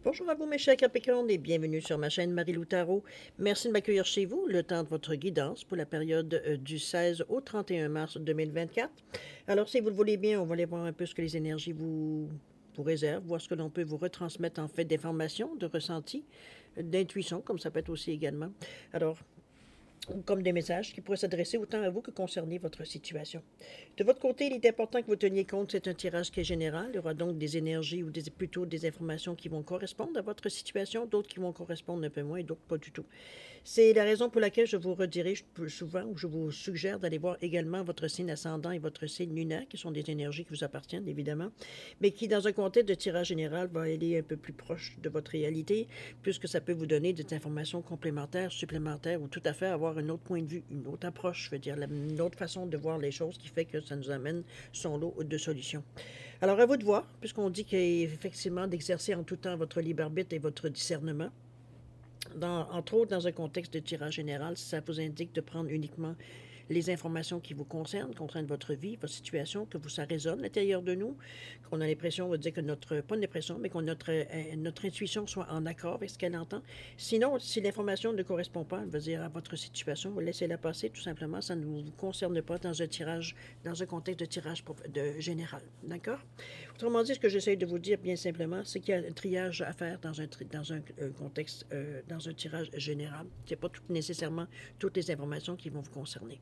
Bonjour à vous, mes chers Capricornes, et bienvenue sur ma chaîne Marie-Lou Tarot. Merci de m'accueillir chez vous, le temps de votre guidance pour la période du 16 au 31 mars 2024. Alors, si vous le voulez bien, on va aller voir un peu ce que les énergies vous réservent, voir ce que l'on peut vous retransmettre en fait d'informations, de ressentis, d'intuition, comme ça peut être aussi également. Alors, ou comme des messages qui pourraient s'adresser autant à vous que concerner votre situation. De votre côté, il est important que vous teniez compte, c'est un tirage qui est général. Il y aura donc des énergies ou plutôt des informations qui vont correspondre à votre situation, d'autres qui vont correspondre un peu moins et d'autres pas du tout. C'est la raison pour laquelle je vous redirige plus souvent ou je vous suggère d'aller voir également votre signe ascendant et votre signe lunaire, qui sont des énergies qui vous appartiennent évidemment, mais qui dans un contexte de tirage général va aller un peu plus proche de votre réalité, puisque ça peut vous donner des informations complémentaires, supplémentaires ou tout à fait avoir un autre point de vue, une autre approche, je veux dire, une autre façon de voir les choses qui fait que ça nous amène son lot de solutions. Alors à vous de voir, puisqu'on dit qu'effectivement d'exercer en tout temps votre libre arbitre et votre discernement. Entre autres, dans un contexte de tirage général, ça vous indique de prendre uniquement les informations qui vous concernent votre vie, votre situation, que ça résonne à l'intérieur de nous, qu'on a l'impression, on va dire que pas l'impression, mais que notre intuition soit en accord avec ce qu'elle entend. Sinon, si l'information ne correspond pas, on va dire, à votre situation, vous laissez-la passer, tout simplement, ça ne vous concerne pas dans un contexte de tirage général. D'accord? Autrement dit, ce que j'essaie de vous dire, bien simplement, c'est qu'il y a un triage à faire dans un contexte, dans un tirage général. Ce n'est pas nécessairement toutes les informations qui vont vous concerner.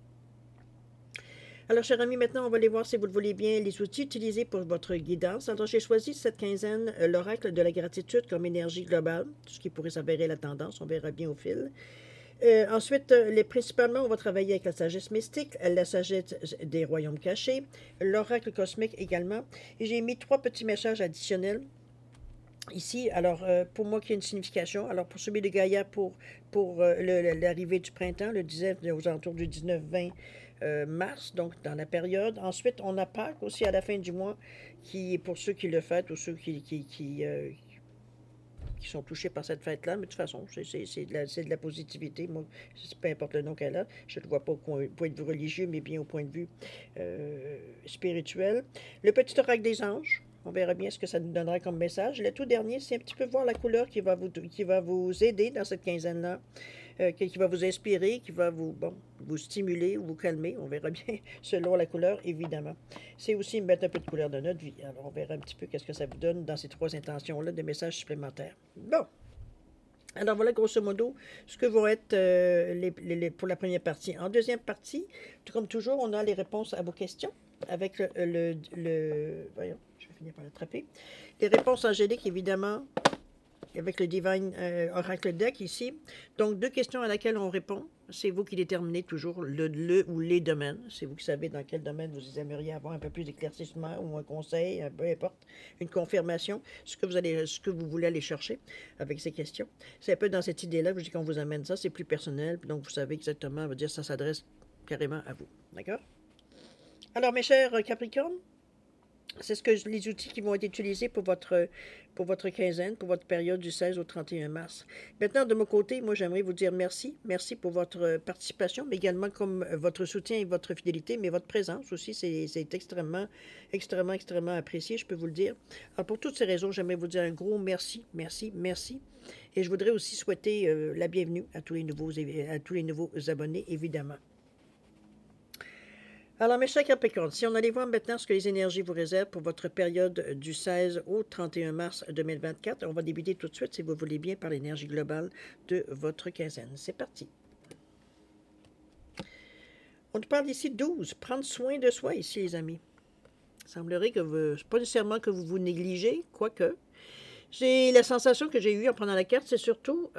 Alors, chers amis, maintenant, on va aller voir, si vous le voulez bien, les outils utilisés pour votre guidance. Alors, j'ai choisi cette quinzaine l'oracle de la gratitude comme énergie globale, ce qui pourrait s'avérer la tendance, on verra bien au fil. Ensuite, principalement, on va travailler avec la sagesse mystique, la sagesse des royaumes cachés, l'oracle cosmique également. Et j'ai mis 3 petits messages additionnels ici. Alors, pour moi, qui a une signification. Alors, pour celui de Gaïa, pour l'arrivée du printemps, le 19, aux alentours du 19-20 mars, donc dans la période. Ensuite, on a Pâques aussi à la fin du mois, qui est pour ceux qui le fêtent ou ceux qui sont touchés par cette fête-là, mais de toute façon, c'est de la positivité. Moi, peu importe le nom qu'elle a, je ne le vois pas au point de vue religieux, mais bien au point de vue spirituel. Le petit oracle des anges, on verra bien ce que ça nous donnera comme message. Le tout dernier, c'est un petit peu voir la couleur qui va vous aider dans cette quinzaine-là, qui va vous inspirer, qui va vous stimuler ou vous calmer. On verra bien selon la couleur, évidemment. C'est aussi mettre un peu de couleur dans notre vie. Alors, on verra un petit peu qu'est-ce que ça vous donne dans ces 3 intentions-là de messages supplémentaires. Bon. Alors voilà, grosso modo, ce que vont être pour la première partie. En deuxième partie, comme toujours, on a les réponses à vos questions avec voyons, je vais finir par l'attraper. Les réponses angéliques, évidemment, avec le Divine Oracle Deck ici. Donc, 2 questions à laquelle on répond. C'est vous qui déterminez toujours le ou les domaines. C'est vous qui savez dans quel domaine vous aimeriez avoir un peu plus d'éclaircissement ou un conseil, peu importe, une confirmation, ce que vous voulez aller chercher avec ces questions. C'est un peu dans cette idée-là que je dis qu'on vous amène ça. C'est plus personnel, donc vous savez exactement, on va dire, ça s'adresse carrément à vous. D'accord? Alors, mes chers Capricornes, c'est les outils qui vont être utilisés pour votre quinzaine, pour votre période du 16 au 31 mars. Maintenant, de mon côté, moi, j'aimerais vous dire merci. Merci pour votre participation, mais également comme votre soutien et votre fidélité, mais votre présence aussi, c'est extrêmement, extrêmement, extrêmement apprécié, je peux vous le dire. Alors, pour toutes ces raisons, j'aimerais vous dire un gros merci, merci, merci. Et je voudrais aussi souhaiter la bienvenue à tous les nouveaux abonnés, évidemment. Alors, mes chers Capricornes, si on allait voir maintenant ce que les énergies vous réservent pour votre période du 16 au 31 mars 2024, on va débuter tout de suite, si vous voulez bien, par l'énergie globale de votre quinzaine. C'est parti. On nous parle ici 12. Prendre soin de soi ici, les amis. Il semblerait que pas nécessairement que vous vous négligez, quoique. J'ai la sensation que j'ai eue en prenant la carte, c'est surtout...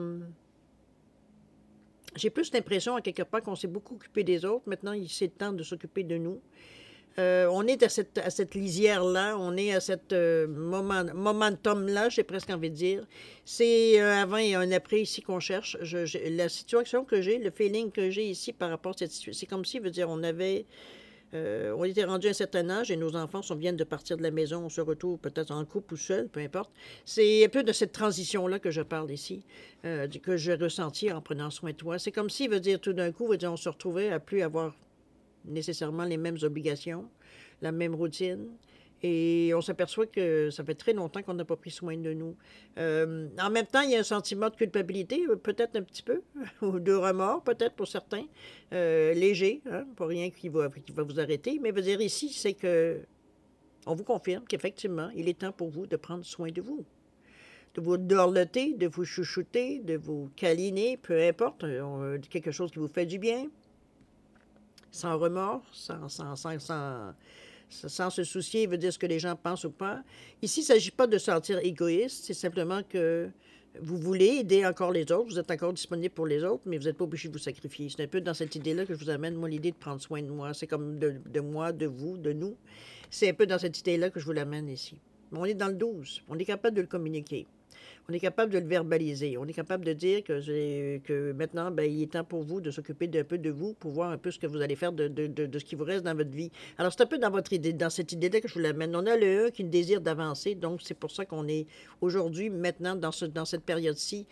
j'ai plus l'impression, à quelque part, qu'on s'est beaucoup occupé des autres. Maintenant, c'est le temps de s'occuper de nous. On est à cette lisière-là, on est à cette momentum-là, j'ai presque envie de dire. C'est un avant et un après ici qu'on cherche. La situation que j'ai, le feeling que j'ai ici par rapport à cette situation, c'est comme si, veut dire, on était rendu à un certain âge et nos enfants viennent de partir de la maison, on se retrouve peut-être en couple ou seul, peu importe. C'est un peu de cette transition-là que je parle ici, que j'ai ressenti en prenant soin de toi. C'est comme si, veut dire, tout d'un coup, veut dire, on se retrouvait à plus avoir nécessairement les mêmes obligations, la même routine, Et on s'aperçoit que ça fait très longtemps qu'on n'a pas pris soin de nous. En même temps, il y a un sentiment de culpabilité, peut-être un petit peu, ou de remords, peut-être pour certains, léger, hein, pas rien qui va vous arrêter. Mais veut dire ici, c'est que on vous confirme qu'effectivement, il est temps pour vous de prendre soin de vous. De vous dorloter, de vous chouchouter, de vous câliner, peu importe, quelque chose qui vous fait du bien, sans remords, sans se soucier, veut dire ce que les gens pensent ou pas. Ici, il ne s'agit pas de se sentir égoïste, c'est simplement que vous voulez aider encore les autres, vous êtes encore disponible pour les autres, mais vous n'êtes pas obligé de vous sacrifier. C'est un peu dans cette idée-là que je vous amène, moi, l'idée de prendre soin de moi. C'est comme de moi, de vous, de nous. C'est un peu dans cette idée-là que je vous l'amène ici. Mais on est dans le 12, on est capable de le communiquer. On est capable de le verbaliser. On est capable de dire que maintenant, ben, il est temps pour vous de s'occuper d'un peu de vous pour voir un peu ce que vous allez faire de ce qui vous reste dans votre vie. Alors, c'est un peu dans votre idée, dans cette idée-là que je vous l'amène. On a le 1 qui désire d'avancer, donc c'est pour ça qu'on est aujourd'hui, maintenant, dans cette période-ci,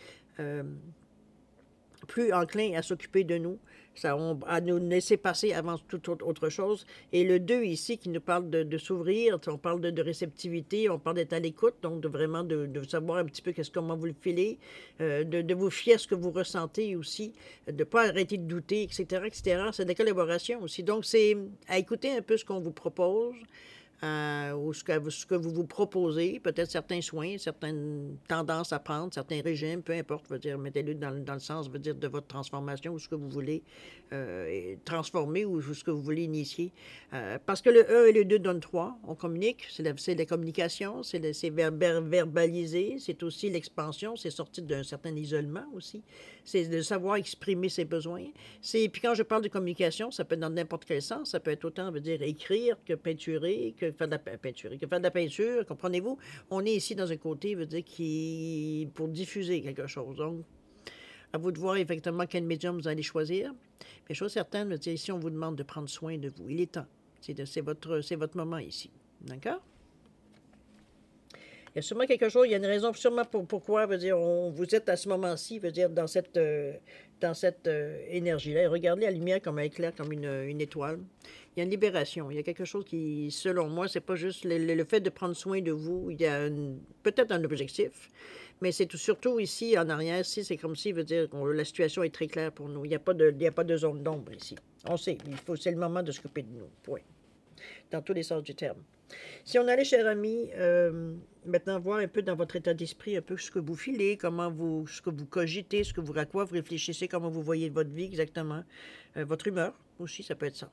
plus enclin à s'occuper de nous, à nous laisser passer avant toute autre chose. Et le 2 ici qui nous parle de s'ouvrir, on parle de réceptivité, on parle d'être à l'écoute, donc vraiment de savoir un petit peu comment vous le filez, de vous fier à ce que vous ressentez aussi, de ne pas arrêter de douter, etc., etc. C'est de la collaboration aussi. Donc, c'est à écouter un peu ce qu'on vous propose, ou ce que vous vous proposez, peut-être certains soins, certaines tendances à prendre, certains régimes, peu importe, veut dire, mettez-le dans le sens, veut dire, de votre transformation ou ce que vous voulez transformer ou ce que vous voulez initier. Parce que le 1 et le 2 donnent 3, on communique, c'est la communication, c'est verbaliser, c'est aussi l'expansion, c'est sortir d'un certain isolement aussi, c'est de savoir exprimer ses besoins. Puis quand je parle de communication, ça peut être dans n'importe quel sens, ça peut être autant, veut dire, écrire que peinturer, que faire de la peinture, comprenez-vous? On est ici dans un côté, veut dire, pour diffuser quelque chose. Donc, à vous de voir effectivement quel médium vous allez choisir. Mais chose certaine, veut dire, ici, on vous demande de prendre soin de vous. Il est temps. C'est votre moment ici. D'accord? Il y a sûrement quelque chose, il y a une raison sûrement pourquoi, veut dire, vous êtes à ce moment-ci, veut dire, dans cette énergie-là. Et regardez la lumière comme elle éclaire comme une étoile. Il y a une libération. Il y a quelque chose qui, selon moi, c'est pas juste le fait de prendre soin de vous. Il y a peut-être un objectif, mais c'est surtout ici, en arrière, ici, c'est comme si, veut dire, la situation est très claire pour nous. Il n'y a pas de zone d'ombre ici. On sait, c'est le moment de s'occuper de nous. Point. Dans tous les sens du terme. Si on allait, cher ami, maintenant voir un peu dans votre état d'esprit, un peu ce que vous filez, ce que vous cogitez, à quoi vous réfléchissez, comment vous voyez votre vie exactement, votre humeur aussi, ça peut être ça.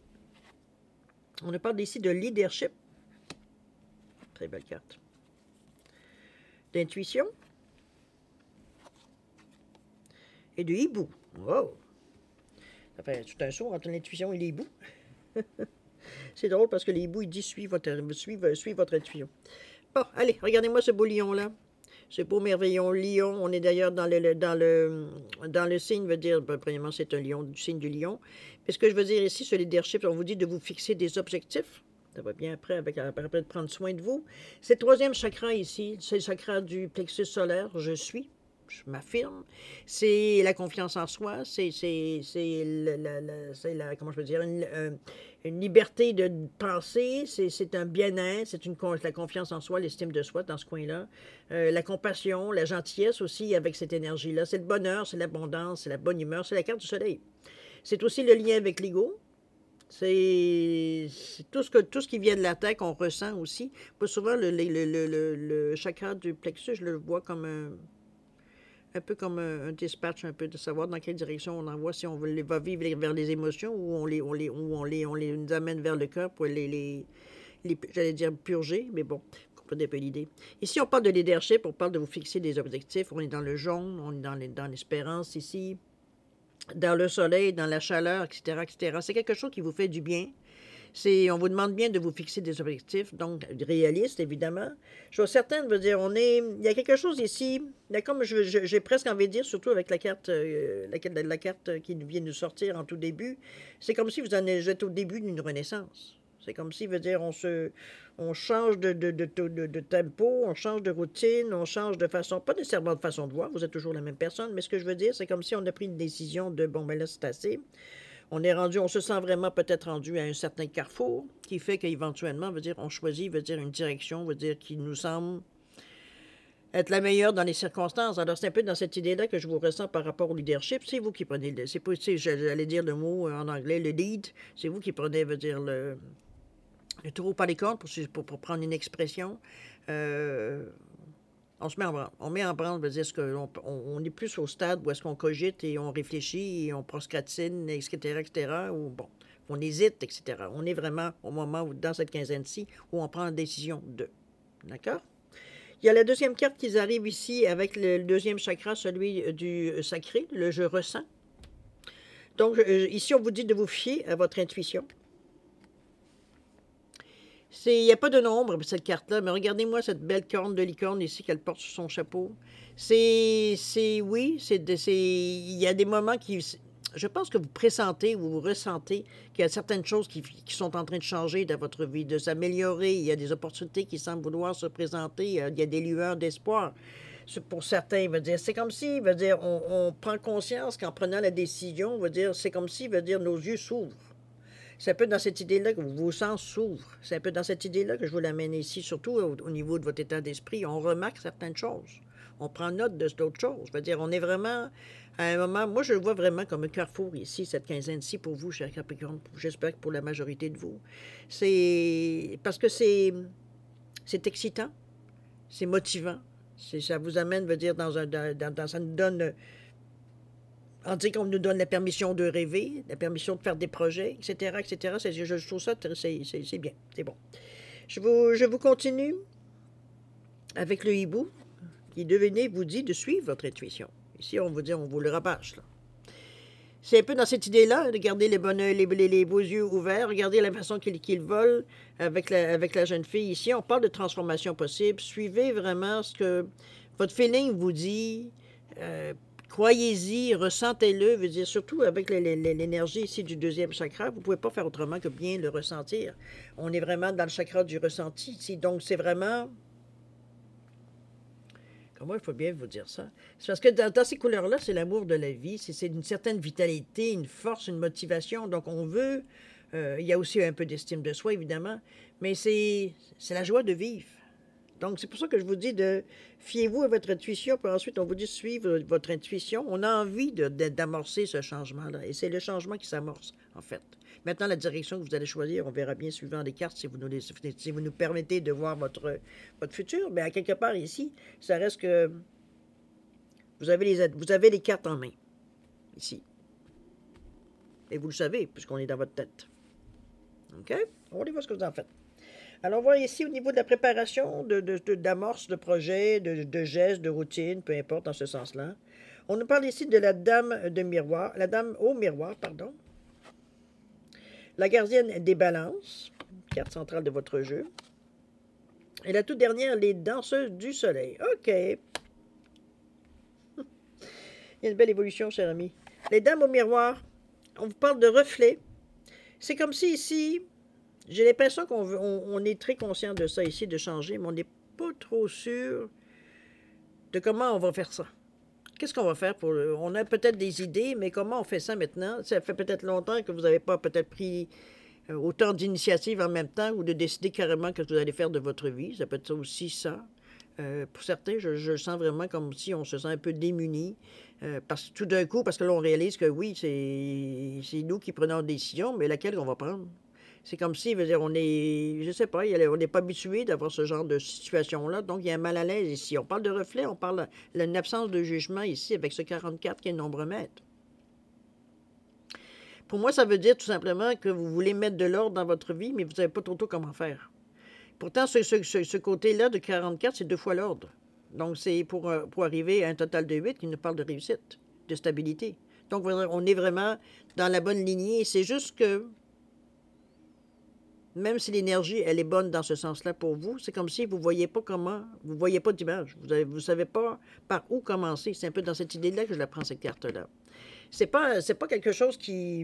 On parle ici de leadership. Très belle carte. D'intuition. Et de hibou. Wow! Ça fait tout un saut entre l'intuition et l'hibou. C'est drôle parce que les hiboux, ils disent suivez votre intuition. Bon, allez, regardez-moi ce beau lion-là. Ce beau merveilleux lion. On est d'ailleurs dans le signe, veut dire, premièrement, c'est un lion, du signe du lion. Mais ce que je veux dire ici, ce leadership, on vous dit de vous fixer des objectifs. Ça va bien après, après de prendre soin de vous. C'est le 3e chakra ici, c'est le chakra du plexus solaire, je m'affirme, c'est la confiance en soi, c'est comment je peux dire, une liberté de penser, c'est un bien-être, c'est la confiance en soi, l'estime de soi dans ce coin-là, la compassion, la gentillesse aussi avec cette énergie-là, c'est le bonheur, c'est l'abondance, c'est la bonne humeur, c'est la carte du soleil. C'est aussi le lien avec l'ego. C'est tout ce qui vient de la terre qu'on ressent aussi. Pas souvent, le chakra du plexus, je le vois comme un peu comme un dispatch, un peu de savoir dans quelle direction on envoie, si on va vivre vers les émotions ou on les amène vers le cœur pour j'allais dire purger, mais bon, vous comprenez un peu l'idée. Ici, on parle de leadership, on parle de vous fixer des objectifs, on est dans le jaune, on est dans l'espérance ici, dans le soleil, dans la chaleur, etc., etc. C'est quelque chose qui vous fait du bien. On vous demande bien de vous fixer des objectifs, donc réalistes, évidemment. Je suis certaine, veut dire, il y a quelque chose ici, comme j'ai presque envie de dire, surtout avec la carte qui vient nous sortir en tout début, c'est comme si vous êtes au début d'une renaissance. C'est comme si, veut dire, on change de tempo, on change de routine, on change de façon, pas nécessairement de façon de voir, vous êtes toujours la même personne, mais ce que je veux dire, c'est comme si on a pris une décision de, bon, ben là, c'est assez. On se sent vraiment peut-être rendu à un certain carrefour qui fait qu'éventuellement, veut dire, on choisit, veut dire, une direction, veut dire, qui nous semble être la meilleure dans les circonstances. Alors, c'est un peu dans cette idée-là que je vous ressens par rapport au leadership. C'est vous qui prenez le... C'est pas, j'allais dire le mot en anglais, le lead. C'est vous qui prenez, veut dire, le taureau par les cornes, pour prendre une expression. On se met en branle. On met en branle, veut dire on est plus au stade où est-ce qu'on cogite et on réfléchit et on procrastine, etc., etc., ou bon, on hésite, etc. On est vraiment au moment où, dans cette quinzaine-ci, où on prend la décision de. D'accord? Il y a la deuxième carte qui arrive ici avec le deuxième chakra, celui du sacré, le je ressens. Donc, ici, on vous dit de vous fier à votre intuition. Il n'y a pas de nombre, cette carte-là, mais regardez-moi cette belle corne de licorne ici qu'elle porte sur son chapeau. Oui, il y a des moments qui... Je pense que vous pressentez ou vous ressentez qu'il y a certaines choses qui sont en train de changer dans votre vie, de s'améliorer. Il y a des opportunités qui semblent vouloir se présenter. Il y a des lueurs d'espoir. Pour certains, c'est comme si, on prend conscience qu'en prenant la décision, c'est comme si, nos yeux s'ouvrent. C'est un peu dans cette idée-là que vos sens s'ouvrent. C'est un peu dans cette idée-là que je vous l'amène ici, surtout au niveau de votre état d'esprit. On remarque certaines choses. On prend note d'autres choses. On est vraiment à un moment... Moi, je le vois vraiment comme un carrefour ici, cette quinzaine-ci, pour vous, cher Capricorne. J'espère que pour la majorité de vous. C'est parce que c'est excitant, c'est motivant. Ça vous amène, ça nous donne... On dit qu'on nous donne la permission de rêver, la permission de faire des projets, etc., etc. Je trouve ça, c'est bien, c'est bon. Je vous continue avec le hibou, qui, devenez, vous dit de suivre votre intuition. Ici, on vous le rabâche, là. C'est un peu dans cette idée-là, de garder les beaux yeux ouverts, regardez la façon qu'il vole avec la jeune fille. Ici, on parle de transformation possible. Suivez vraiment ce que votre feeling vous dit. Croyez-y, ressentez-le, veut dire surtout avec l'énergie ici du deuxième chakra, vous ne pouvez pas faire autrement que bien le ressentir. On est vraiment dans le chakra du ressenti ici, donc c'est vraiment... Comment il faut bien vous dire ça? C'est parce que dans ces couleurs-là, c'est l'amour de la vie, c'est une certaine vitalité, une force, une motivation, donc on veut... il y a aussi un peu d'estime de soi, évidemment, mais c'est la joie de vivre. Donc, c'est pour ça que je vous dis de fiez-vous à votre intuition, puis ensuite, on vous dit de suivre votre intuition. On a envie d'amorcer ce changement-là, et c'est le changement qui s'amorce, en fait. Maintenant, la direction que vous allez choisir, on verra bien suivant les cartes, si vous nous permettez de voir votre futur. Mais à quelque part ici, ça reste que vous avez les cartes en main, ici. Et vous le savez, puisqu'on est dans votre tête. OK? On va voir ce que vous en faites. Alors, on voit ici, au niveau de la préparation, d'amorce de projet, de gestes, de routine, peu importe, dans ce sens-là. On nous parle ici de la dame de miroir, la dame au miroir, pardon. La gardienne des balances, carte centrale de votre jeu. Et la toute dernière, les danseuses du soleil. OK. Il y a une belle évolution, cher ami. Les dames au miroir, on vous parle de reflets. C'est comme si ici... J'ai l'impression qu'on est très conscient de ça ici, de changer, mais on n'est pas trop sûr de comment on va faire ça. Qu'est-ce qu'on va faire pour... On a peut-être des idées, mais comment on fait ça maintenant? Ça fait peut-être longtemps que vous n'avez pas peut-être pris autant d'initiatives en même temps ou de décider carrément ce que vous allez faire de votre vie. Ça peut être aussi ça. Pour certains, je le sens vraiment comme si on se sent un peu démuni. Tout d'un coup, parce que là, on réalise que oui, c'est nous qui prenons des décisions, mais laquelle on va prendre? C'est comme si, on est, je sais pas, on n'est pas habitué d'avoir ce genre de situation-là, donc il y a un mal à l'aise ici. On parle de reflet, on parle d'une absence de jugement ici avec ce 44 qui est le nombre maître. Pour moi, ça veut dire tout simplement que vous voulez mettre de l'ordre dans votre vie, mais vous ne savez pas trop comment faire. Pourtant, ce côté-là de 44, c'est 2 fois l'ordre. Donc, c'est pour arriver à un total de 8 qui nous parle de réussite, de stabilité. Donc, on est vraiment dans la bonne lignée. C'est juste que même si l'énergie, elle est bonne dans ce sens-là pour vous, c'est comme si vous ne voyez pas vous ne voyez pas d'image. Vous ne savez pas par où commencer. C'est un peu dans cette idée-là que je la prends, cette carte-là. C'est pas quelque chose qui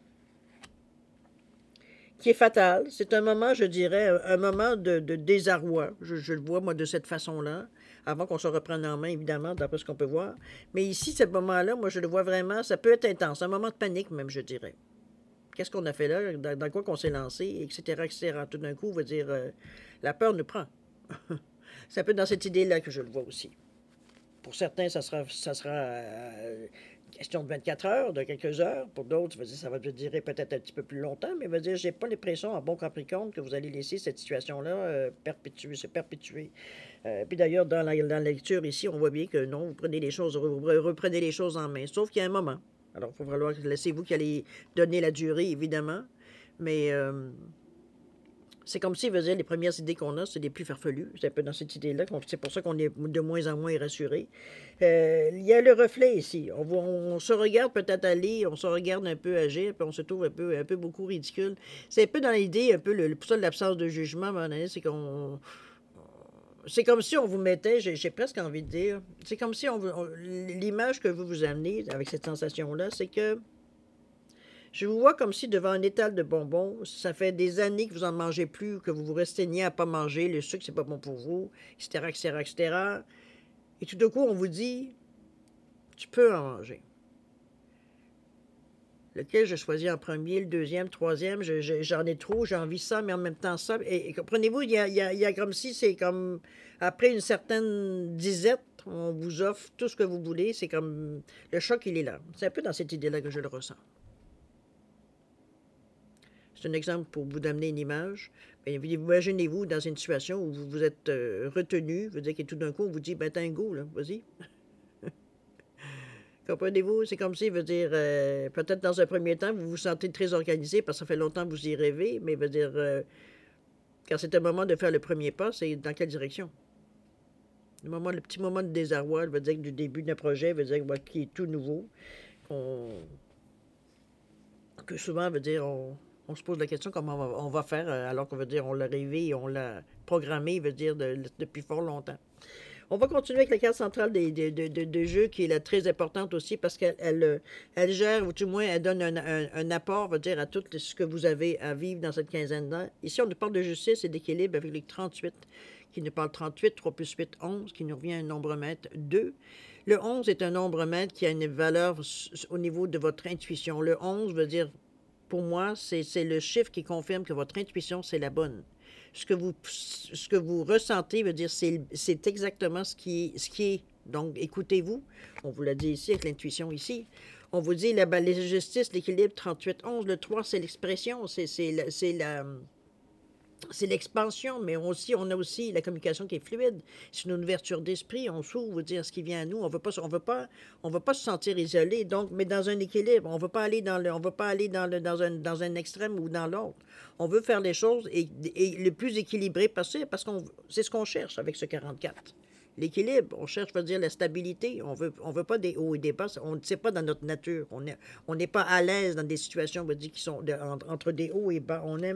est fatal. C'est un moment, je dirais, un moment de désarroi. Je le vois, moi, de cette façon-là, avant qu'on se reprenne en main, évidemment, d'après ce qu'on peut voir. Mais ici, ce moment-là, moi, je le vois vraiment, ça peut être intense, un moment de panique même, je dirais. Qu'est-ce qu'on a fait là? Dans quoi qu'on s'est lancé, etc., etc. Tout d'un coup, on va dire, la peur nous prend. C'est un peu dans cette idée-là que je le vois aussi. Pour certains, ça sera question de 24 heures, de quelques heures. Pour d'autres, ça va durer peut-être un petit peu plus longtemps, mais j'ai pas l'impression, en bon Capricorne, que vous allez laisser cette situation-là se perpétuer. Puis d'ailleurs, dans la lecture ici, on voit bien que non, vous prenez les choses, reprenez les choses en main, sauf qu'il y a un moment. Alors, il faut falloir que laissez-vous qui allez donner la durée, évidemment, mais c'est comme si, les premières idées qu'on a, c'est les plus farfelues. C'est un peu dans cette idée-là. C'est pour ça qu'on est de moins en moins rassuré. Il y a le reflet ici. On se regarde peut-être aller, on se regarde un peu agir, puis on se trouve un peu beaucoup ridicule. C'est un peu dans l'idée, un peu pour ça l'absence de jugement, à un moment donné, c'est qu'on... C'est comme si on vous mettait, j'ai presque envie de dire, c'est comme si l'image que vous vous amenez avec cette sensation-là, c'est que je vous vois comme si devant un étal de bonbons, ça fait des années que vous n'en mangez plus, que vous vous restreignez à ne pas manger, le sucre, c'est pas bon pour vous, etc., etc., etc. Et tout d'un coup, on vous dit, tu peux en manger. Lequel je choisis en premier, le deuxième, le troisième, j'en ai trop, j'ai envie de ça, mais en même temps ça. Et comprenez-vous, il y a comme si c'est comme, après une certaine disette, on vous offre tout ce que vous voulez, c'est comme, le choc, il est là. C'est un peu dans cette idée-là que je le ressens. C'est un exemple pour vous donner une image. Imaginez-vous dans une situation où vous êtes retenu, veut dire que tout d'un coup, on vous dit, ben, t'as un goût, là, vas-y. Comprenez-vous? C'est comme si, peut-être dans un premier temps, vous vous sentez très organisé parce que ça fait longtemps que vous y rêvez, mais quand c'est un moment de faire le premier pas, c'est dans quelle direction? Le petit moment de désarroi, veut dire que du début d'un projet, veut dire qui est tout nouveau, que souvent, on se pose la question comment on va faire, alors qu'on veut dire on l'a rêvé et on l'a programmé, depuis fort longtemps. On va continuer avec la carte centrale de jeu, qui est là, très importante aussi, parce qu'elle gère, ou du moins, elle donne un apport, à tout ce que vous avez à vivre dans cette quinzaine-là. Ici, on nous parle de justice et d'équilibre avec les 38, qui nous parle 38, 3 plus 8, 11, qui nous revient à un nombre mètre 2. Le 11 est un nombre mètre qui a une valeur au niveau de votre intuition. Le 11 veut dire, pour moi, c'est le chiffre qui confirme que votre intuition, c'est la bonne. Ce que vous ressentez veut dire c'est exactement ce qui est. Donc, écoutez-vous. On vous l'a dit ici avec l'intuition ici. On vous dit la justice, l'équilibre 38-11. Le 3, c'est l'expression, c'est l'expansion, mais on a aussi la communication qui est fluide. C'est une ouverture d'esprit, on s'ouvre, dire ce qui vient à nous. On veut pas se sentir isolé. Donc, mais dans un équilibre, on veut pas aller dans dans un extrême ou dans l'autre. On veut faire les choses et le plus équilibré possible parce que c'est ce qu'on cherche avec ce 44. L'équilibre, on cherche, la stabilité. On veut pas des hauts et des bas. C'est pas dans notre nature. On n'est pas à l'aise dans des situations, qui sont entre des hauts et bas.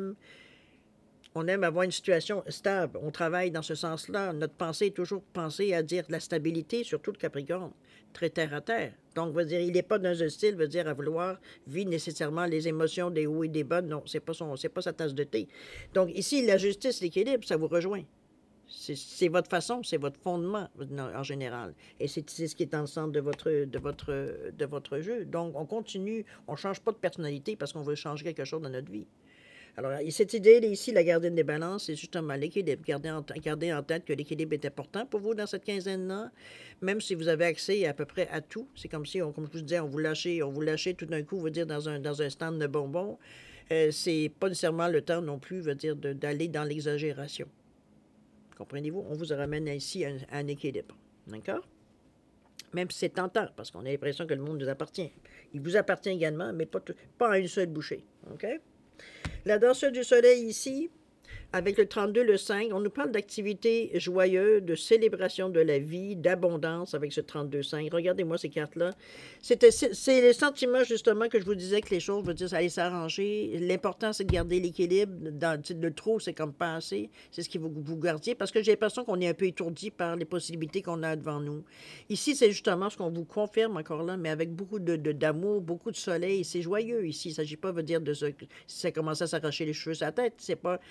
On aime avoir une situation stable. On travaille dans ce sens-là. Notre pensée est toujours pensée à dire de la stabilité, surtout le Capricorne, très terre à terre. Donc, il n'est pas dans un style, à vouloir vivre nécessairement les émotions des hauts et des bas. Non, c'est pas sa tasse de thé. Donc, ici, la justice, l'équilibre, ça vous rejoint. C'est votre façon, c'est votre fondement en général. Et c'est ce qui est dans le centre de votre jeu. Donc, on continue, on ne change pas de personnalité parce qu'on veut changer quelque chose dans notre vie. Alors, cette idée ici, la gardienne des balances, c'est justement l'équilibre. Gardez en tête que l'équilibre est important pour vous dans cette quinzaine-là, même si vous avez accès à peu près à tout. C'est comme si, comme je vous disais, on vous lâchez tout d'un coup, dans un stand de bonbons. C'est pas nécessairement le temps non plus, d'aller dans l'exagération. Comprenez-vous? On vous ramène ici à un équilibre. D'accord? Même si c'est tentant, parce qu'on a l'impression que le monde nous appartient. Il vous appartient également, mais pas à une seule bouchée. OK? La danseuse du soleil ici, avec le 32, le 5, on nous parle d'activités joyeuses, de célébration de la vie, d'abondance avec ce 32-5. Regardez-moi ces cartes-là. C'est le sentiment, justement, que je vous disais que les choses, ça allait s'arranger. L'important, c'est de garder l'équilibre. Le trop, c'est comme pas assez. C'est ce qu'il faut que vous gardiez, parce que j'ai l'impression qu'on est un peu étourdi par les possibilités qu'on a devant nous. Ici, c'est justement ce qu'on vous confirme encore là, mais avec beaucoup d'amour, beaucoup de soleil. C'est joyeux ici. Il ne s'agit pas de dire si ça commence à s'arracher les cheveux sur la tête. On n'est pas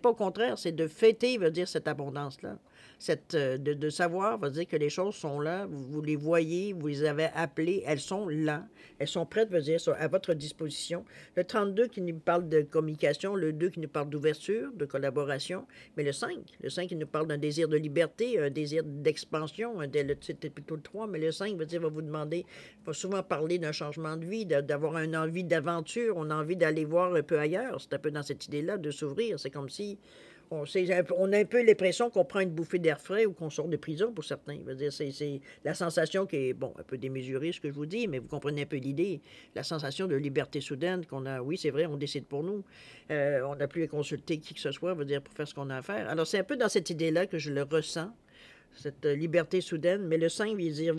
pas au contraire, c'est de fêter, veut dire, cette abondance-là. De savoir, veut dire que les choses sont là, vous les voyez, vous les avez appelées, elles sont là, elles sont prêtes, veut dire, à votre disposition. Le 32 qui nous parle de communication, le 2 qui nous parle d'ouverture, de collaboration, mais le 5 qui nous parle d'un désir de liberté, un désir d'expansion, c'était plutôt le 3, mais le 5 veut dire, va vous demander, va souvent parler d'un changement de vie, d'avoir une envie d'aventure, on a envie d'aller voir un peu ailleurs, c'est un peu dans cette idée-là, de s'ouvrir, c'est comme si on a un peu l'impression qu'on prend une bouffée d'air frais ou qu'on sort de prison pour certains. Je veux dire, c'est la sensation qui est, bon, un peu démesurée, ce que je vous dis, mais vous comprenez un peu l'idée. La sensation de liberté soudaine qu'on a, oui, c'est vrai, on décide pour nous. On n'a plus à consulter qui que ce soit, veut dire, pour faire ce qu'on a à faire. Alors, c'est un peu dans cette idée-là que je le ressens, cette liberté soudaine. Mais le 5 veut dire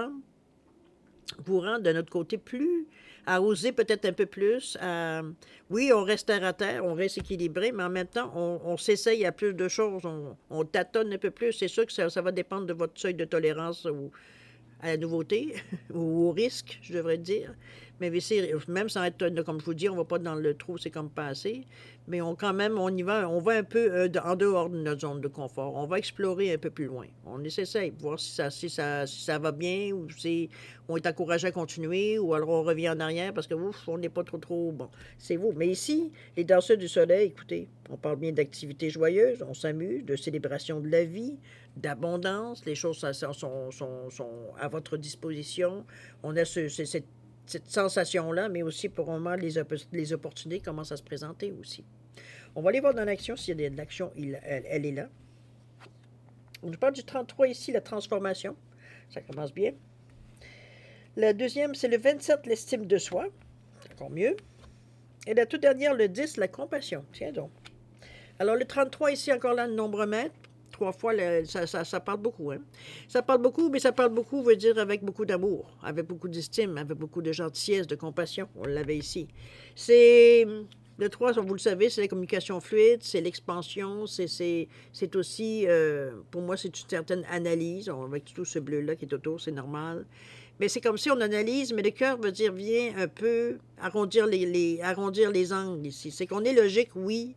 vous rend de notre côté plus, à oser peut-être un peu plus. Oui, on reste terre à terre, on reste équilibré, mais en même temps, on s'essaye à plus de choses, on tâtonne un peu plus. C'est sûr que ça va dépendre de votre seuil de tolérance à la nouveauté ou au risque, je devrais dire. Mais même sans être, comme je vous dis, on ne va pas dans le trou, c'est comme passé. Mais quand même, on y va, on va un peu en dehors de notre zone de confort. On va explorer un peu plus loin. On essaie de voir si ça va bien ou si on est encouragé à continuer ou alors on revient en arrière parce que ouf, on n'est pas trop bon. C'est vous. Mais ici, les danseurs du soleil, écoutez, on parle bien d'activités joyeuses, on s'amuse, de célébration de la vie, d'abondance, les choses sont à votre disposition. On a cette sensation-là, mais aussi pour le moment, les opportunités commencent à se présenter aussi. On va aller voir dans l'action s'il y a de l'action, elle est là. On nous parle du 33 ici, la transformation. Ça commence bien. La deuxième, c'est le 27, l'estime de soi. C'est encore mieux. Et la toute dernière, le 10, la compassion. Tiens donc. Alors, le 33 ici, encore là, le nombre mètre. 3 fois, ça parle beaucoup. Hein? Ça parle beaucoup, mais ça parle beaucoup, veut dire avec beaucoup d'amour, avec beaucoup d'estime, avec beaucoup de gentillesse, de compassion. On l'avait ici. C'est le 3, vous le savez, c'est la communication fluide, c'est l'expansion, c'est aussi, pour moi, c'est une certaine analyse, avec tout ce bleu-là qui est autour, c'est normal. Mais c'est comme si on analyse, mais le cœur veut dire vient un peu arrondir les angles ici. C'est qu'on est logique, oui,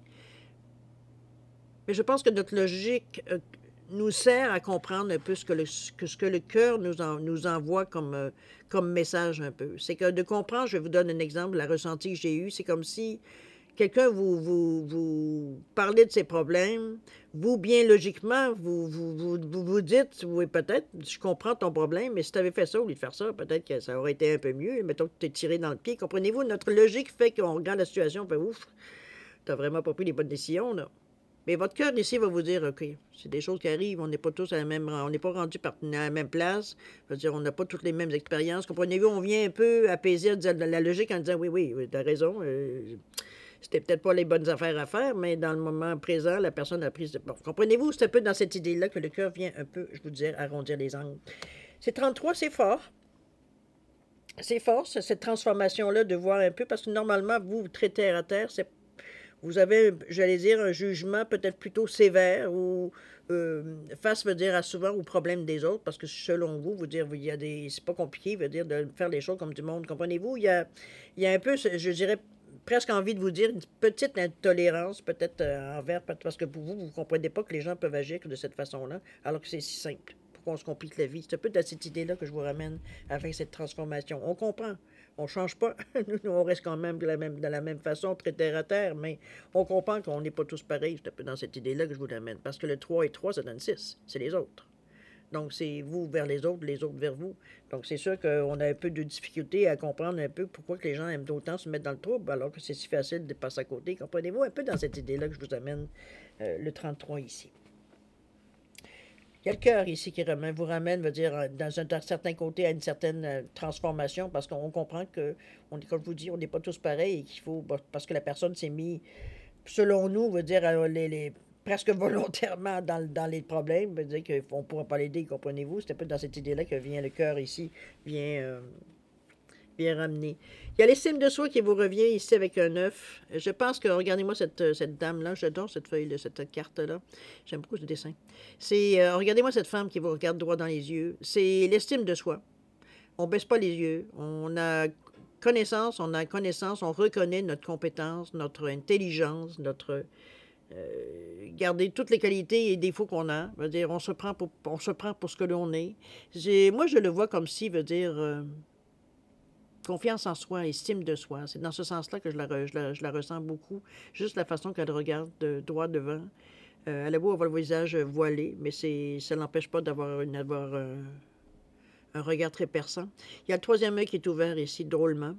mais je pense que notre logique nous sert à comprendre un peu ce que le cœur nous envoie comme message un peu. C'est que de comprendre, je vais vous donner un exemple, la ressenti que j'ai eu, c'est comme si quelqu'un vous parlez de ses problèmes, vous, bien logiquement, vous dites, oui, peut-être, je comprends ton problème, mais si tu avais fait ça au lieu de faire ça, peut-être que ça aurait été un peu mieux. Mettons que tu t'es tiré dans le pied. Comprenez-vous, notre logique fait qu'on regarde la situation, on fait ouf, tu n'as vraiment pas pris les bonnes décisions, là. Mais votre cœur ici va vous dire, OK, c'est des choses qui arrivent, on n'est pas tous à la même, on n'est pas rendus à la même place. Je veux dire, on n'a pas toutes les mêmes expériences. Comprenez-vous, on vient un peu apaiser la logique en disant, oui, tu as raison, c'était peut-être pas les bonnes affaires à faire, mais dans le moment présent, la personne a pris... Bon, comprenez-vous, c'est un peu dans cette idée-là que le cœur vient un peu, je vous disais, arrondir les angles. C'est 33, c'est fort. C'est fort, cette transformation-là, de voir un peu, parce que normalement, vous traitez terre à terre, vous avez, j'allais dire, un jugement peut-être plutôt sévère ou face, veut dire, souvent aux problèmes des autres, parce que selon vous, vous dire, il y a c'est pas compliqué, veut dire, de faire les choses comme du monde. Comprenez-vous? Il y a un peu, je dirais, presque envie de vous dire, une petite intolérance peut-être envers, parce que pour vous, vous ne comprenez pas que les gens peuvent agir de cette façon-là, alors que c'est si simple. Pourquoi on se complique la vie? C'est un peu dans cette idée-là que je vous ramène avec cette transformation. On comprend. On ne change pas. Nous, on reste quand même de la même façon, très terre à terre, mais on comprend qu'on n'est pas tous pareils. C'est un peu dans cette idée-là que je vous l'amène. Parce que le 3 et 3, ça donne 6. C'est les autres. Donc, c'est vous vers les autres vers vous. Donc, c'est sûr qu'on a un peu de difficulté à comprendre un peu pourquoi que les gens aiment autant se mettre dans le trouble, alors que c'est si facile de passer à côté. Comprenez-vous un peu dans cette idée-là que je vous amène le 33 ici. Il y a le cœur ici qui vous ramène, veut dire, dans un certain côté, à une certaine transformation, parce qu'on comprend que, comme je vous dis, on n'est pas tous pareils et qu'il faut, parce que la personne s'est mise, selon nous, veut dire, presque volontairement dans les problèmes, veut dire qu'on ne pourra pas l'aider, comprenez-vous? C'est un peu dans cette idée-là que vient le cœur ici, vient ramener. Il y a l'estime de soi qui vous revient ici avec un 9. Je pense que, regardez-moi cette dame-là, j'adore cette feuille-là, cette carte-là. J'aime beaucoup ce dessin. Regardez-moi cette femme qui vous regarde droit dans les yeux. C'est l'estime de soi. On ne baisse pas les yeux. On a connaissance, on reconnaît notre compétence, notre intelligence, garder toutes les qualités et défauts qu'on a. Veut dire, on se prend pour ce que l'on est. Moi, je le vois comme si, veut dire, confiance en soi, estime de soi. C'est dans ce sens-là que je la ressens beaucoup. Juste la façon qu'elle regarde droit devant. Elle a beau avoir le visage voilé, mais ça n'empêche pas d'avoir un regard très perçant. Il y a le troisième œil qui est ouvert ici, drôlement.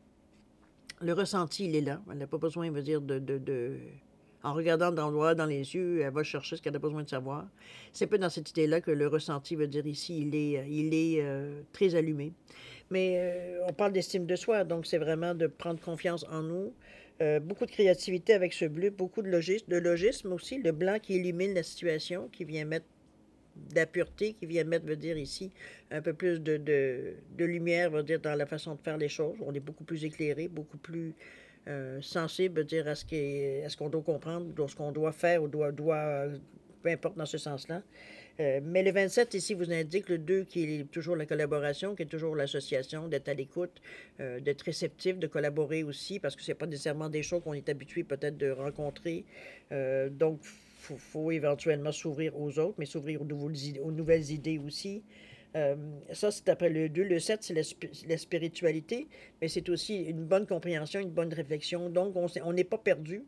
Le ressenti, il est là. Elle n'a pas besoin, veut dire, en regardant dans les yeux, elle va chercher ce qu'elle a besoin de savoir. C'est pas dans cette idée-là que le ressenti veut dire ici, il est très allumé. Mais on parle d'estime de soi, donc c'est vraiment de prendre confiance en nous. Beaucoup de créativité avec ce bleu, beaucoup de logisme aussi, le blanc qui illumine la situation, qui vient mettre de la pureté, qui vient mettre, veut dire ici, un peu plus de lumière, veut dire, dans la façon de faire les choses. On est beaucoup plus éclairé, beaucoup plus sensible, veut dire, à ce qu'on doit comprendre, à ce qu'on doit faire, ou peu importe dans ce sens-là. Mais le 27, ici, vous indique le 2 qui est toujours la collaboration, qui est toujours l'association, d'être à l'écoute, d'être réceptif, de collaborer aussi, parce que ce n'est pas nécessairement des choses qu'on est habitué peut-être de rencontrer. Donc, faut éventuellement s'ouvrir aux autres, mais s'ouvrir aux nouvelles idées aussi. Ça, c'est après le 2. Le 7, c'est la spiritualité, mais c'est aussi une bonne compréhension, une bonne réflexion. Donc, on n'est pas perdu.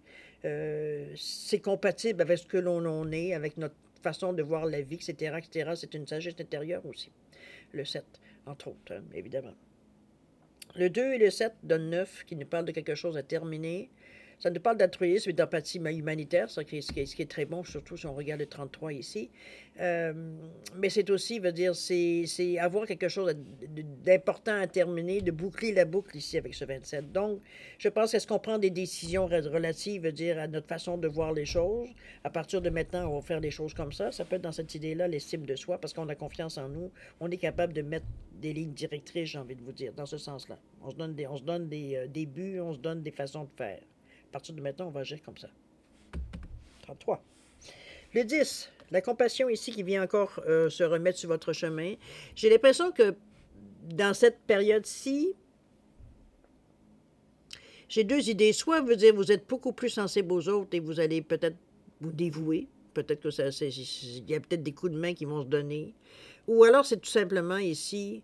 C'est compatible avec ce que l'on est, avec notre façon de voir la vie, etc., etc. C'est une sagesse intérieure aussi. Le 7, entre autres, hein, évidemment. Le 2 et le 7 donnent 9, qui nous parle de quelque chose à terminer. Ça nous parle d'altruisme et d'empathie humanitaire, ce qui est très bon, surtout si on regarde le 33 ici. Mais c'est aussi, veut dire, c'est avoir quelque chose d'important à terminer, de boucler la boucle ici avec ce 27. Donc, je pense est-ce qu'on prend des décisions relatives, veut dire, à notre façon de voir les choses. À partir de maintenant, on va faire des choses comme ça. Ça peut être dans cette idée-là, l'estime de soi, parce qu'on a confiance en nous. On est capable de mettre des lignes directrices, j'ai envie de vous dire, dans ce sens-là. On se donne des buts, on se donne des façons de faire. À partir de maintenant, on va agir comme ça. 33. Le 10, la compassion ici qui vient encore se remettre sur votre chemin. J'ai l'impression que dans cette période-ci, j'ai deux idées. Soit veut dire vous êtes beaucoup plus sensible aux autres et vous allez peut-être vous dévouer. Peut-être que il y a peut-être des coups de main qui vont se donner. Ou alors c'est tout simplement ici...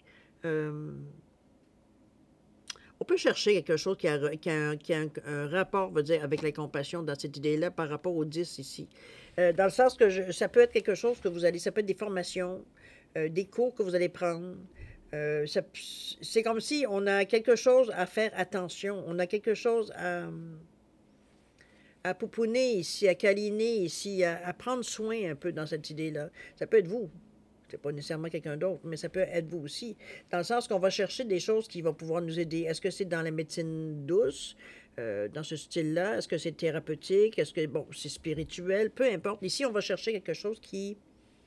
on peut chercher quelque chose qui a un rapport, veut dire, avec la compassion dans cette idée-là par rapport au 10 ici. Dans le sens que ça peut être quelque chose que vous allez, ça peut être des formations, des cours que vous allez prendre. C'est comme si on a quelque chose à faire attention, on a quelque chose à pouponner ici, à câliner ici, à prendre soin un peu dans cette idée-là. Ça peut être vous. C'est pas nécessairement quelqu'un d'autre, mais ça peut être vous aussi. Dans le sens qu'on va chercher des choses qui vont pouvoir nous aider. Est-ce que c'est dans la médecine douce, dans ce style-là? Est-ce que c'est thérapeutique? Est-ce que, bon, c'est spirituel? Peu importe. Ici, on va chercher quelque chose qui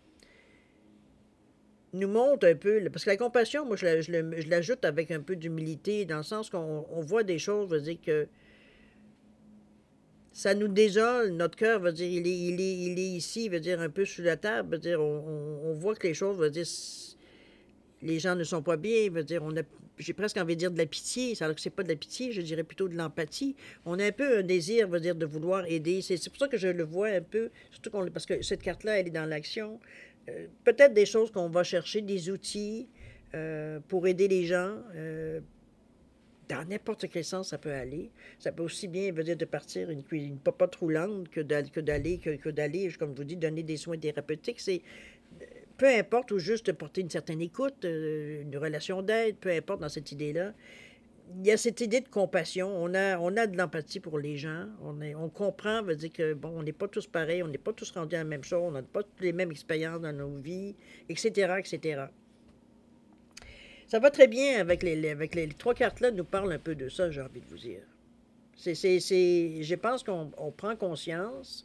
nous montre un peu, parce que la compassion, moi, je l'ajoute avec un peu d'humilité, dans le sens qu'on voit des choses, veut dire que ça nous désole, notre cœur, veut dire, il est ici, veut dire, un peu sous la table, veut dire, on voit que les choses, veut dire, les gens ne sont pas bien, veut dire, j'ai presque envie de dire de la pitié, alors que c'est pas de la pitié, je dirais plutôt de l'empathie. On a un peu un désir, veut dire, de vouloir aider. C'est pour ça que je le vois un peu, surtout parce que cette carte-là, elle est dans l'action. Peut-être des choses qu'on va chercher, des outils pour aider les gens, dans n'importe quel sens ça peut aller. Ça peut aussi bien veut dire de partir une popote roulante que d'aller, comme je vous dis, donner des soins thérapeutiques. C'est peu importe, ou juste porter une certaine écoute, une relation d'aide, peu importe dans cette idée-là. Il y a cette idée de compassion. On a de l'empathie pour les gens. On comprend, veut dire que, bon, on n'est pas tous pareils, on n'est pas tous rendus à la même chose, on n'a pas toutes les mêmes expériences dans nos vies, etc., etc. Ça va très bien avec les trois cartes-là, nous parlent un peu de ça, j'ai envie de vous dire. Je pense qu'on prend conscience.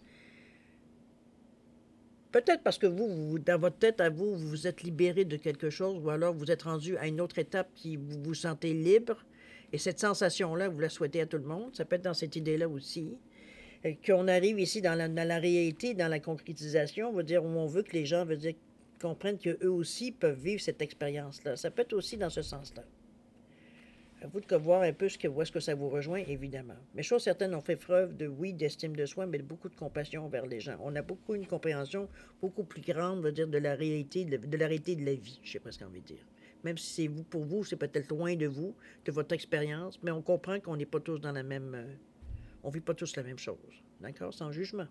Peut-être parce que vous, dans votre tête à vous, vous vous êtes libéré de quelque chose, ou alors vous êtes rendu à une autre étape qui vous vous sentez libre. Et cette sensation-là, vous la souhaitez à tout le monde. Ça peut être dans cette idée-là aussi. Qu'on arrive ici dans la réalité, dans la concrétisation, on va dire, où on veut que les gens veut dire, comprennent qu'eux aussi peuvent vivre cette expérience-là. Ça peut être aussi dans ce sens-là. À vous de voir un peu où est-ce que ça vous rejoint, évidemment. Mais chose certaine, on fait preuve de, oui, d'estime de soi, mais de beaucoup de compassion envers les gens. On a beaucoup une compréhension beaucoup plus grande, on va dire, de la réalité de la réalité de la vie, je sais pas ce qu'on veut dire. Même si c'est vous, pour vous, c'est peut-être loin de vous, de votre expérience, mais on comprend qu'on n'est pas tous dans la même... on vit pas tous la même chose. D'accord? Sans jugement.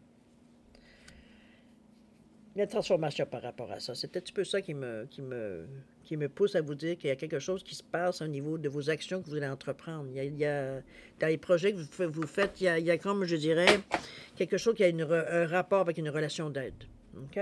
Il y a une transformation par rapport à ça. C'est un petit peu ça qui me pousse à vous dire qu'il y a quelque chose qui se passe au niveau de vos actions que vous allez entreprendre. Dans les projets que vous faites, il y a comme, je dirais, quelque chose qui a un rapport avec une relation d'aide. OK?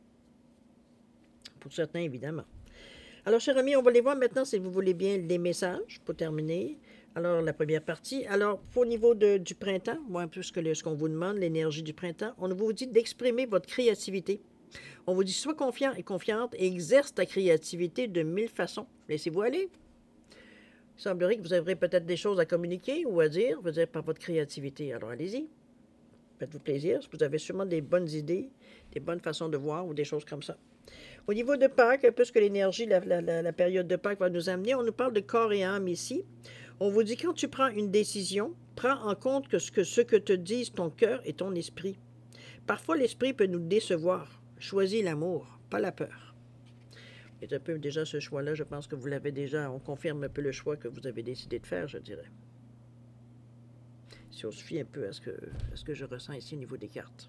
Pour certains, évidemment. Alors, chers amis, on va les voir maintenant, si vous voulez bien, les messages pour terminer. Alors, la première partie. Alors, au niveau du printemps, moi, un peu ce qu'on vous demande, l'énergie du printemps, on vous dit d'exprimer votre créativité. On vous dit, sois confiant et confiante et exerce ta créativité de 1000 façons. Laissez-vous aller. Il semblerait que vous aurez peut-être des choses à communiquer ou à dire, par votre créativité. Alors, allez-y. Faites-vous plaisir. Vous avez sûrement des bonnes idées, des bonnes façons de voir ou des choses comme ça. Au niveau de Pâques, un peu ce que l'énergie, la période de Pâques va nous amener, on nous parle de corps et âme ici. On vous dit, quand tu prends une décision, prends en compte que ce que te disent ton cœur et ton esprit. Parfois, l'esprit peut nous décevoir. Choisis l'amour, pas la peur. C'est un peu déjà ce choix-là, je pense que vous l'avez déjà, on confirme un peu le choix que vous avez décidé de faire, je dirais. Si on se fie un peu à ce que je ressens ici au niveau des cartes.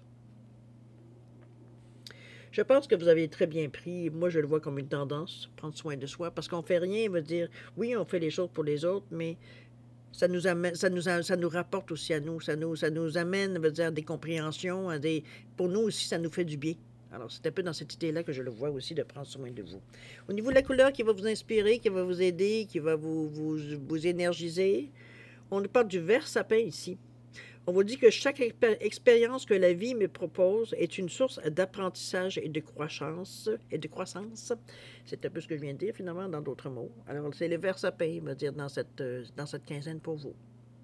Je pense que vous avez très bien pris, moi je le vois comme une tendance, prendre soin de soi, parce qu'on ne fait rien, veut dire, oui, on fait les choses pour les autres, mais ça nous amène, ça nous rapporte aussi à nous, ça nous amène, veut dire, des compréhensions, pour nous aussi, ça nous fait du bien. Alors, c'est un peu dans cette idée-là que je le vois aussi, de prendre soin de vous. Au niveau de la couleur qui va vous inspirer, qui va vous aider, qui va vous énergiser, on nous parle du vert sapin ici. On vous dit que chaque expérience que la vie me propose est une source d'apprentissage et de croissance. C'est un peu ce que je viens de dire, finalement, dans d'autres mots. Alors, c'est le vert sapin, on va dire, dans cette quinzaine pour vous.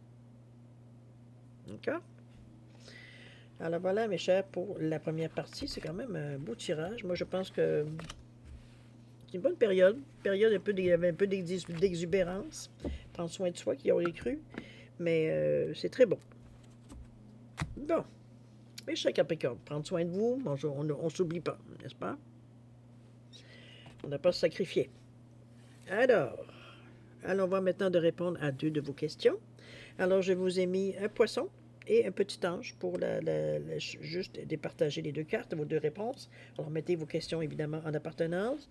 D'accord? Alors voilà, mes chers, pour la première partie, c'est quand même un beau tirage. Moi, je pense que c'est une bonne période. Période un peu d'exubérance. Prendre soin de soi, qui aurait cru. Mais c'est très bon. Bon. Mais chers Capricorne, prendre soin de vous, on ne s'oublie pas, n'est-ce pas? On n'a pas à se sacrifier. Alors, allons voir maintenant de répondre à 2 de vos questions. Alors, je vous ai mis un poisson et un petit ange pour juste départager les 2 cartes, vos 2 réponses. Alors, mettez vos questions, évidemment, en appartenance.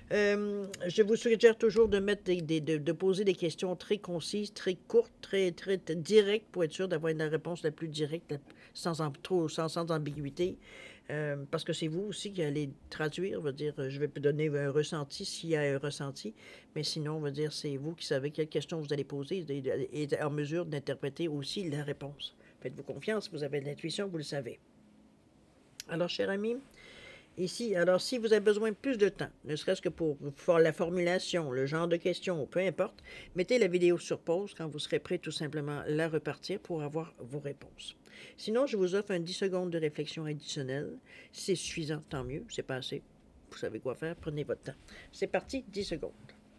Je vous suggère toujours de mettre de poser des questions très concises, très courtes, très directes, pour être sûr d'avoir une réponse la plus directe, sans ambiguïté. Parce que c'est vous aussi qui allez traduire, on va dire, je vais donner un ressenti s'il y a un ressenti, mais sinon, on va dire, c'est vous qui savez quelle question vous allez poser et en mesure d'interpréter aussi la réponse. Faites-vous confiance, vous avez de l'intuition, vous le savez. Alors, cher ami, ici, alors si vous avez besoin de plus de temps, ne serait-ce que pour faire la formulation, le genre de question, peu importe, mettez la vidéo sur pause quand vous serez prêt tout simplement à la repartir pour avoir vos réponses. Sinon, je vous offre un 10 secondes de réflexion additionnelle. Si c'est suffisant, tant mieux, c'est pas assez. Vous savez quoi faire, prenez votre temps. C'est parti, 10 secondes.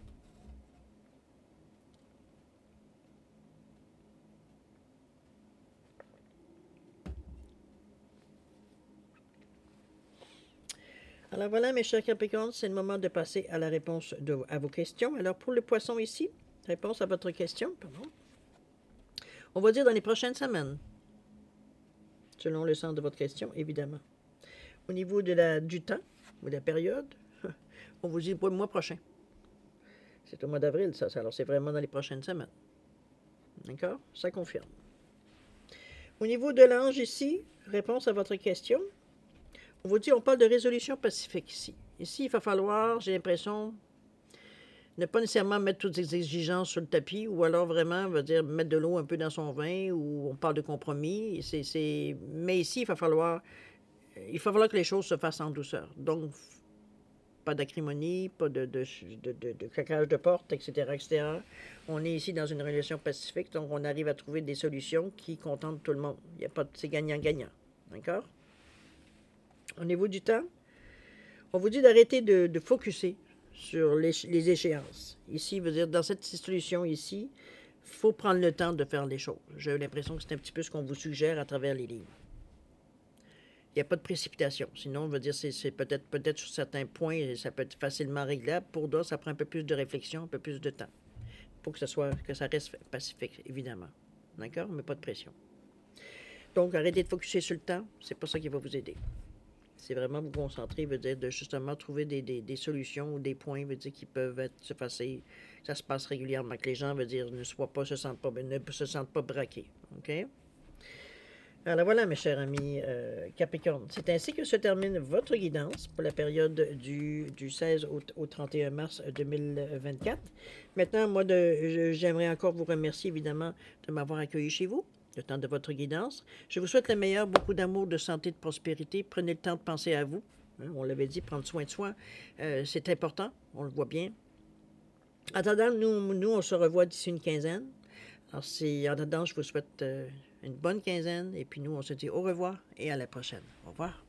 Alors voilà, mes chers Capricornes, c'est le moment de passer à la réponse à vos questions. Alors pour le poisson ici, réponse à votre question, pardon. On va dire dans les prochaines semaines, selon le sens de votre question, évidemment. Au niveau du temps, ou de la période, on vous dit pour le mois prochain. C'est au mois d'avril, ça. Alors c'est vraiment dans les prochaines semaines. D'accord? Ça confirme. Au niveau de l'ange ici, réponse à votre question. On vous dit, on parle de résolution pacifique ici. Ici, il va falloir, j'ai l'impression, ne pas nécessairement mettre toutes les exigences sur le tapis, ou alors vraiment, on va dire, mettre de l'eau un peu dans son vin, ou on parle de compromis. Mais ici, il va falloir que les choses se fassent en douceur. Donc, pas d'acrimonie, pas de claquage de porte, etc., etc. On est ici dans une relation pacifique, donc on arrive à trouver des solutions qui contentent tout le monde. Il y a pas, c'est gagnant-gagnant. D'accord? Au niveau du temps, on vous dit d'arrêter de focusser sur les échéances. Ici, veut dire, dans cette solution ici, faut prendre le temps de faire les choses. J'ai l'impression que c'est un petit peu ce qu'on vous suggère à travers les livres. Il n'y a pas de précipitation. Sinon, on va dire c'est peut-être sur certains points, ça peut être facilement réglable. Pour d'autres, ça prend un peu plus de réflexion, un peu plus de temps. Pour que ça reste pacifique, évidemment. D'accord? Mais pas de pression. Donc, arrêtez de focuser sur le temps. C'est pas ça qui va vous aider. C'est vraiment vous concentrer, veut dire de justement trouver des solutions ou des points, veut dire qui peuvent être se passer. Ça se passe régulièrement, que les gens, veut dire, ne se sentent pas braqués. OK? Alors voilà, mes chers amis Capricorne. C'est ainsi que se termine votre guidance pour la période du 16 au 31 mars 2024. Maintenant, moi, j'aimerais encore vous remercier, évidemment, de m'avoir accueilli chez vous, le temps de votre guidance. Je vous souhaite le meilleur, beaucoup d'amour, de santé, de prospérité. Prenez le temps de penser à vous. Hein, on l'avait dit, prendre soin de soi, c'est important, on le voit bien. En attendant, nous on se revoit d'ici une quinzaine. Alors, en attendant, je vous souhaite une bonne quinzaine et puis nous, on se dit au revoir et à la prochaine. Au revoir.